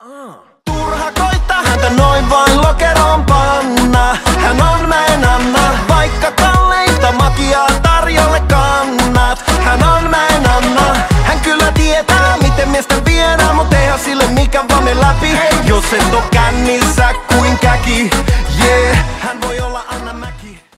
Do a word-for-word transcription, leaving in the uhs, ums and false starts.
Turha koittaa häntä noin vain lokeroon panna. Hän on mä en anna, vaikka kalleita makiaa tarjolle kannat. Hän on mä en anna, hän kyllä tietää miten miestä viedään, mut eihän sille mikä vame läpi. Jos et oo kännissä kuin käki, yeah.